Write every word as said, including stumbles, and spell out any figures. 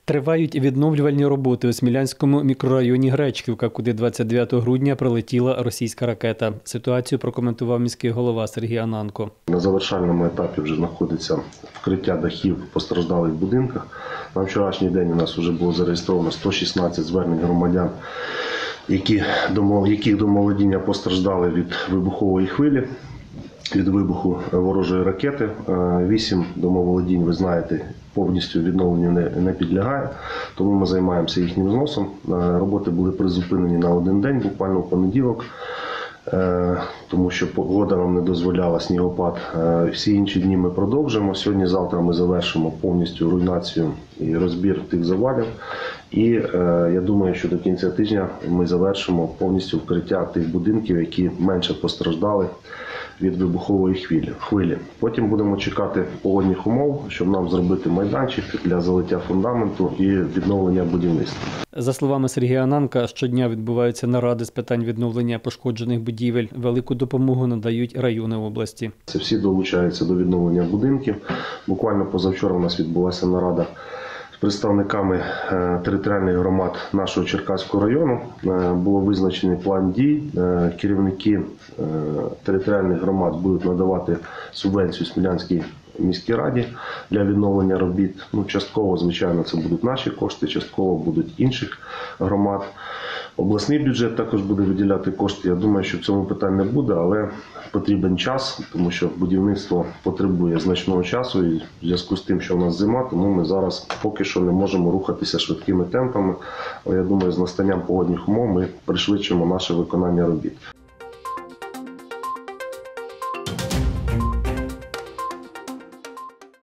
Тривають відновлювальні роботи у Смілянському мікрорайоні Гречківка, куди двадцять дев'ятого грудня прилетіла російська ракета. Ситуацію прокоментував міський голова Сергій Ананко. На завершальному етапі вже знаходиться вкриття дахів в постраждалих будинках. На вчорашній день у нас вже було зареєстровано сто шістнадцять звернень громадян, які, яких домоволодіння постраждали від вибухової хвилі, від вибуху ворожої ракети. Вісім домоволодінь, ви знаєте, повністю відновленню не, не підлягає, тому ми займаємося їхнім зносом. Роботи були призупинені на один день, буквально в понеділок, тому що погода нам не дозволяла, снігопад. Всі інші дні ми продовжимо. Сьогодні-завтра ми завершимо повністю руйнацію і розбір тих завалів. І я думаю, що до кінця тижня ми завершимо повністю вкриття тих будинків, які менше постраждали від вибухової хвилі. Потім будемо чекати погодних умов, щоб нам зробити майданчик для залиття фундаменту і відновлення будівництва. За словами Сергія Ананка, щодня відбуваються наради з питань відновлення пошкоджених будівель. Велику допомогу надають райони області. Це всі долучаються до відновлення будинків. Буквально позавчора у нас відбулася нарада з представниками територіальних громад нашого Черкаського району. Було визначений план дій. Керівники територіальних громад будуть надавати субвенцію Смілянській міській раді для відновлення робіт. Ну, частково, звичайно, це будуть наші кошти, частково будуть інших громад. Обласний бюджет також буде виділяти кошти. Я думаю, що в цьому питань не буде, але потрібен час, тому що будівництво потребує значного часу і в зв'язку з тим, що в нас зима, тому ми зараз поки що не можемо рухатися швидкими темпами. Але я думаю, з настанням погодних умов ми пришвидшимо наше виконання робіт.